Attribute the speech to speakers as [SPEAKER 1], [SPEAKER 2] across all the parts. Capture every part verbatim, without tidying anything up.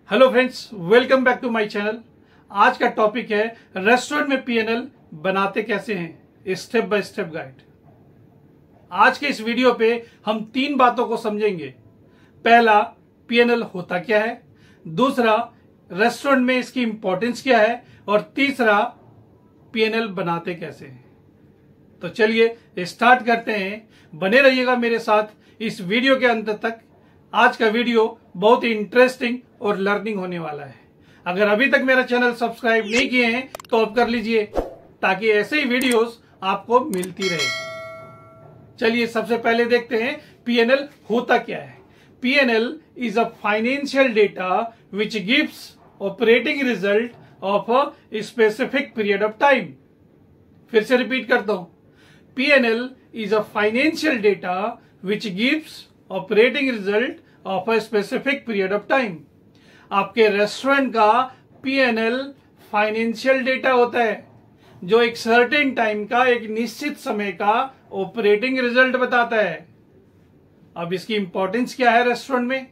[SPEAKER 1] Hello friends, welcome back to my channel. आज का topic है रेस्टोरेंट में पीएनएल बनाते कैसे हैं, स्टेप बाय स्टेप गाइड। आज के इस वीडियो पे हम तीन बातों को समझेंगे। पहला, पीएनएल होता क्या है, दूसरा, रेस्टोरेंट में इसकी इंपॉर्टेंस क्या है, और तीसरा, पीएनएल बनाते कैसे हैं। तो चलिए स्टार्ट करते हैं। बने रहिएगा मेरे साथ इस वीडियो के अंत तक। आज का वीडियो बहुत ही इंटरेस्टिंग और लर्निंग होने वाला है। अगर अभी तक मेरा चैनल सब्सक्राइब नहीं किए हैं तो अब कर लीजिए, ताकि ऐसे ही वीडियोस आपको मिलती रहे। चलिए सबसे पहले देखते हैं पीएनएल होता क्या है। PNL is a financial data which gives operating result of a specific period of time. फिर से रिपीट करता हूं, PNL is a financial data which gives operating result of a specific period of time. आपके restaurant का PNL financial data होता है जो एक सर्टेन टाइम का, एक निश्चित समय का ऑपरेटिंग रिजल्ट बताता है। अब इसकी इंपॉर्टेंस क्या है रेस्टोरेंट में,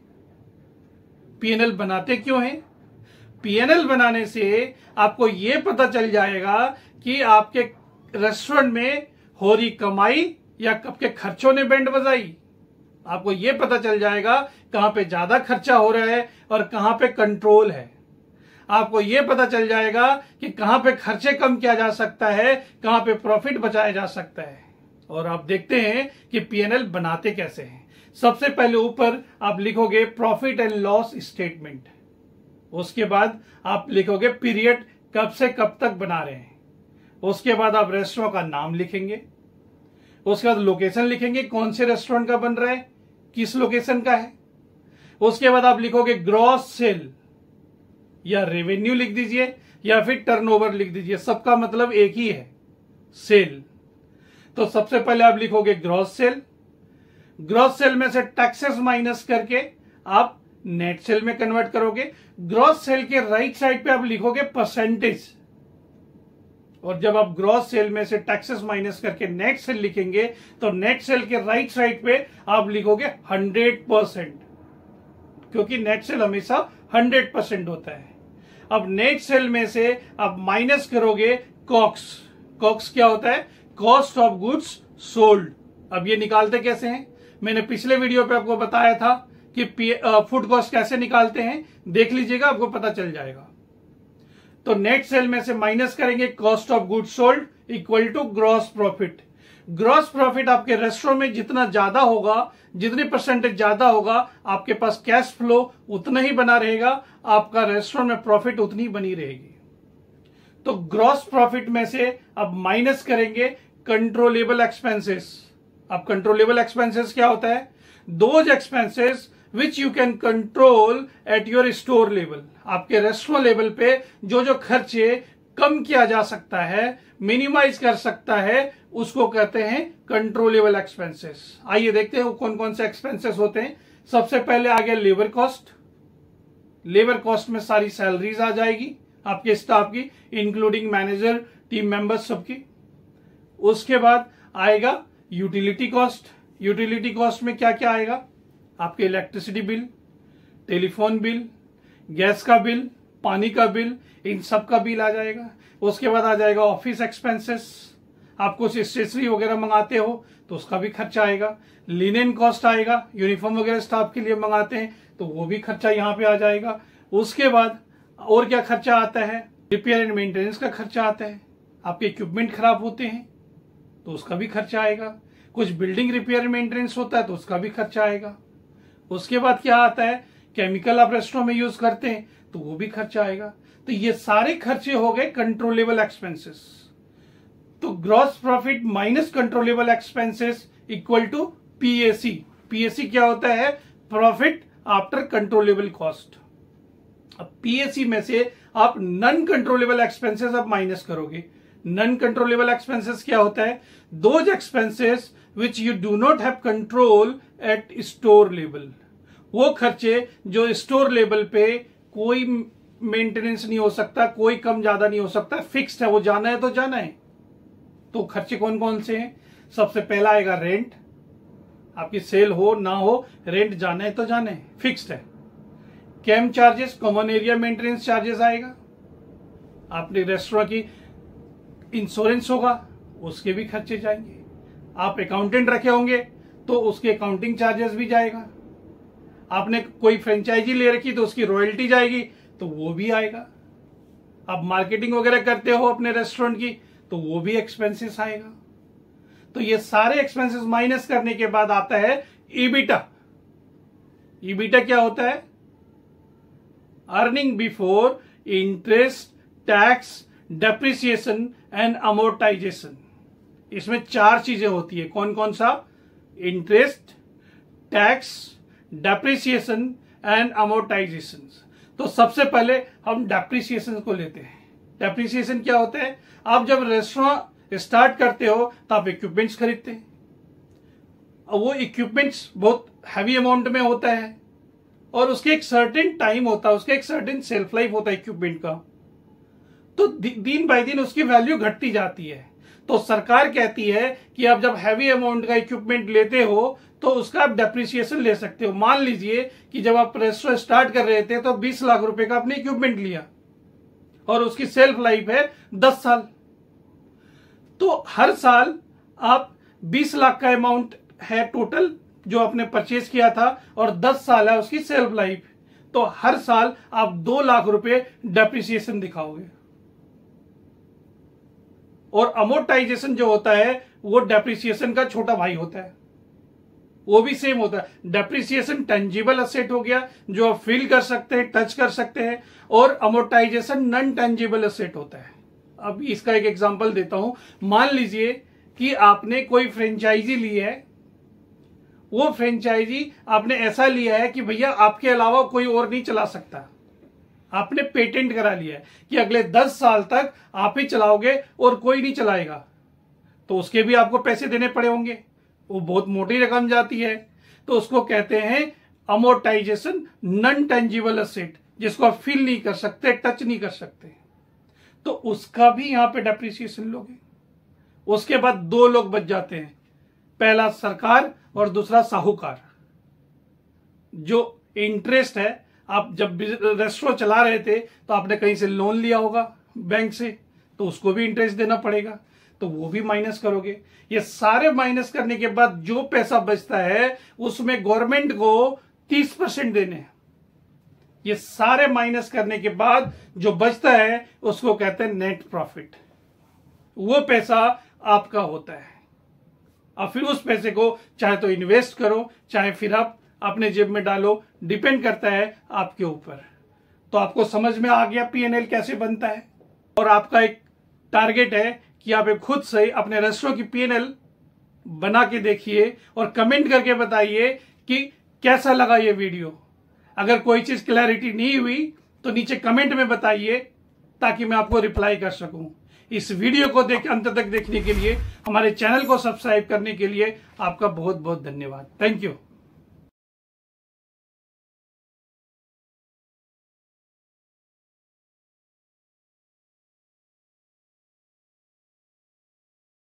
[SPEAKER 1] पीएनएल बनाते क्यों हैं। पीएनएल बनाने से आपको यह पता चल जाएगा कि आपके रेस्टोरेंट में हो रही कमाई या कब के खर्चों ने बैंड बजाई। आपको यह पता चल जाएगा कहां पे ज्यादा खर्चा हो रहा है और कहां पे कंट्रोल है। आपको यह पता चल जाएगा कि कहां पे खर्चे कम किया जा सकता है, कहां पे प्रॉफिट बचाया जा सकता है। और आप देखते हैं कि पीएनएल बनाते कैसे हैं। सबसे पहले ऊपर आप लिखोगे प्रॉफिट एंड लॉस स्टेटमेंट। उसके बाद आप लिखोगे पीरियड, कब से कब तक बना रहे हैं। उसके बाद आप रेस्टोरेंट का नाम लिखेंगे। उसके बाद लोकेशन लिखेंगे, कौन से रेस्टोरेंट का बन रहा है, किस लोकेशन का है। उसके बाद आप लिखोगे ग्रॉस सेल, या रेवेन्यू लिख दीजिए या फिर टर्नओवर लिख दीजिए, सबका मतलब एक ही है, सेल। तो सबसे पहले आप लिखोगे ग्रॉस सेल। ग्रॉस सेल में से टैक्सेस माइनस करके आप नेट सेल में कन्वर्ट करोगे। ग्रॉस सेल के राइट साइड पे आप लिखोगे परसेंटेज, और जब आप ग्रॉस सेल में से टैक्सेस माइनस करके नेट सेल लिखेंगे तो नेट सेल के राइट साइड पे आप लिखोगे हंड्रेड परसेंट, क्योंकि नेट सेल हमेशा हंड्रेड परसेंट होता है। अब नेट सेल में से आप माइनस करोगे कॉक्स। कॉक्स क्या होता है, कॉस्ट ऑफ गुड्स सोल्ड। अब ये निकालते कैसे हैं, मैंने पिछले वीडियो पे आपको बताया था कि फूड कॉस्ट कैसे निकालते हैं, देख लीजिएगा, आपको पता चल जाएगा। तो नेट सेल में से माइनस करेंगे cost of goods sold equal to gross profit. Gross profit आपके रेस्टोरेंट में जितना ज्यादा होगा, जितनी परसेंटेज ज्यादा होगा, आपके पास कैश फ्लो उतना ही बना रहेगा, आपका रेस्टोरेंट में प्रॉफिट उतनी बनी रहेगी। तो ग्रॉस प्रॉफिट में से अब माइनस करेंगे कंट्रोलेबल एक्सपेंसेस। अब कंट्रोलेबल एक्सपेंसेस क्या होता है, those expenses which you can control at your store level. आपके रेस्टोरेंट लेवल पे जो जो खर्चे कम किया जा सकता है, मिनिमाइज कर सकता है, उसको कहते हैं कंट्रोलेबल एक्सपेंसेस। आइए देखते हैं वो कौन कौन से एक्सपेंसेस होते हैं। सबसे पहले आ गया लेबर कॉस्ट। लेबर कॉस्ट में सारी सैलरीज आ जाएगी आपके स्टाफ की, इंक्लूडिंग मैनेजर, टीम मेंबर्स सबकी। उसके बाद आएगा यूटिलिटी कॉस्ट। यूटिलिटी कॉस्ट में क्या क्या आएगा, आपके electricity bill, telephone bill, gas का बिल, पानी का बिल, इन सब का बिल आ जाएगा। उसके बाद आ जाएगा ऑफिस एक्सपेंसेस। आप कुछ स्टेशनरी वगैरह मंगाते हो तो उसका भी खर्चा आएगा। लिनेन कॉस्ट आएगा, यूनिफॉर्म वगैरह स्टाफ के लिए मंगाते हैं तो वो भी खर्चा यहाँ पे आ जाएगा। उसके बाद और क्या खर्चा आता है, रिपेयर एंड मेंटेनेंस का खर्चा आता है। आपके इक्विपमेंट खराब होते हैं तो उसका भी खर्चा आएगा। कुछ बिल्डिंग रिपेयर मेंटेनेंस होता है तो उसका भी खर्चा आएगा। उसके बाद क्या आता है, केमिकल आप रेस्टोरेंट में यूज करते हैं तो वो भी खर्चा आएगा। तो ये सारे खर्चे हो गए कंट्रोलेबल एक्सपेंसेस। तो gross profit minus controllable expenses equal to PAC. PAC क्या होता है, प्रॉफिट आफ्टर कंट्रोलेबल कॉस्ट। अब पीएसी में से आप नॉन कंट्रोलेबल एक्सपेंसेस आप माइनस करोगे। नॉन कंट्रोलेबल एक्सपेंसेस क्या होता है, those expenses which you do not have control at store level. वो खर्चे जो स्टोर लेवल पे कोई मेंटेनेंस नहीं हो सकता, कोई कम ज्यादा नहीं हो सकता, फिक्स्ड है, वो जाना है तो जाना है। तो खर्चे कौन कौन से हैं, सबसे पहला आएगा रेंट। आपकी सेल हो ना हो, रेंट जाना है तो जाना है, फिक्स्ड है। CAM charges, common area maintenance charges आएगा, आपने रेस्टोरेंट की इंश्योरेंस होगा उसके भी खर्चे जाएंगे, आप अकाउंटेंट रखे होंगे तो उसके अकाउंटिंग चार्जेस भी जाएगा, आपने कोई फ्रेंचाइजी ले रखी तो उसकी रॉयल्टी जाएगी तो वो भी आएगा, आप मार्केटिंग वगैरह करते हो अपने रेस्टोरेंट की तो वो भी एक्सपेंसेस आएगा। तो ये सारे एक्सपेंसेस माइनस करने के बाद आता है ईबिटा। ईबिटा क्या होता है? Earning before interest, tax, depreciation and amortisation. इसमें चार चीजें होती है। कौन कौन सा? Interest, tax, depreciation and amortisation. तो सबसे पहले हम डेप्रिसिएशन को लेते हैं। डेप्रिसिएशन क्या होता है? आप जब रेस्टोरेंट स्टार्ट करते हो तो आप इक्विपमेंट्स खरीदते हैं, और वो इक्विपमेंट्स बहुत हैवी अमाउंट में होता है और उसके एक सर्टेन टाइम होता है, उसके एक सर्टेन सेल्फ लाइफ होता है इक्विपमेंट का। तो दिन बाय दिन उसकी वैल्यू घटती जाती है। तो सरकार कहती है कि आप जब हैवी अमाउंट का इक्विपमेंट लेते हो तो उसका आप डेप्रिसिएशन ले सकते हो। मान लीजिए कि जब आप रेस्टोरेंट स्टार्ट कर रहे थे तो बीस लाख रुपए का आपने इक्विपमेंट लिया और उसकी सेल्फ लाइफ है दस साल, तो हर साल आप बीस लाख का अमाउंट है टोटल जो आपने परचेज किया था और दस साल है उसकी सेल्फ लाइफ, तो हर साल आप दो लाख रुपए डेप्रिसिएशन दिखाओगे। और अमोर्टाइजेशन जो होता है वो डेप्रिसिएशन का छोटा भाई होता है, वो भी सेम होता है। डेप्रिसिएशन टेंजिबल असेट हो गया जो आप फील कर सकते हैं, टच कर सकते हैं, और अमोर्टाइजेशन नॉन टेंजिबल असेट होता है। अब इसका एक एग्जांपल देता हूं। मान लीजिए कि आपने कोई फ्रेंचाइजी ली है, वो फ्रेंचाइजी आपने ऐसा लिया है कि भैया आपके अलावा कोई और नहीं चला सकता, आपने पेटेंट करा लिया है कि अगले दस साल तक आप ही चलाओगे और कोई नहीं चलाएगा, तो उसके भी आपको पैसे देने पड़े होंगे, वो बहुत मोटी रकम जाती है। तो उसको कहते हैं अमोर्टाइजेशन नॉन टेंजिबल असेट, जिसको आप फील नहीं कर सकते, टच नहीं कर सकते, तो उसका भी यहां पे डेप्रिसिएशन लोगे। उसके बाद दो लोग बच जाते हैं, पहला सरकार और दूसरा साहूकार। जो इंटरेस्ट है, आप जब रेस्टोरेंट चला रहे थे तो आपने कहीं से लोन लिया होगा बैंक से, तो उसको भी इंटरेस्ट देना पड़ेगा, तो वो भी माइनस करोगे। ये सारे माइनस करने के बाद जो पैसा बचता है उसमें गवर्नमेंट को तीस परसेंट देने हैं। ये सारे माइनस करने के बाद जो बचता है उसको कहते हैं नेट प्रॉफिट। वो पैसा आपका होता है। अब फिर उस पैसे को चाहे तो इन्वेस्ट करो, चाहे फिर आप अपने जेब में डालो, डिपेंड करता है आपके ऊपर। तो आपको समझ में आ गया पी एन एल कैसे बनता है। और आपका एक टारगेट है कि आप एक खुद से अपने रेस्टोरेंट की पी एन एल बना के देखिए और कमेंट करके बताइए कि कैसा लगा ये वीडियो। अगर कोई चीज क्लैरिटी नहीं हुई तो नीचे कमेंट में बताइए ताकि मैं आपको रिप्लाई कर सकूं। इस वीडियो को देख अंत तक देखने के लिए, हमारे चैनल को सब्सक्राइब करने के लिए आपका बहुत बहुत धन्यवाद। Thank you.